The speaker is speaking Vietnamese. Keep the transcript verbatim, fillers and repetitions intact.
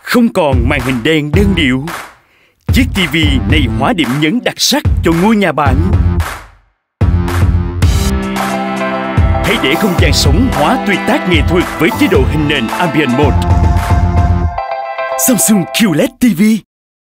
Không còn màn hình đen đơn điệu. Chiếc ti vi này hóa điểm nhấn đặc sắc cho ngôi nhà bạn. Hãy để không gian sống hóa tuyệt tác nghệ thuật với chế độ hình nền Ambient Mode. Samsung quy ét ti vi.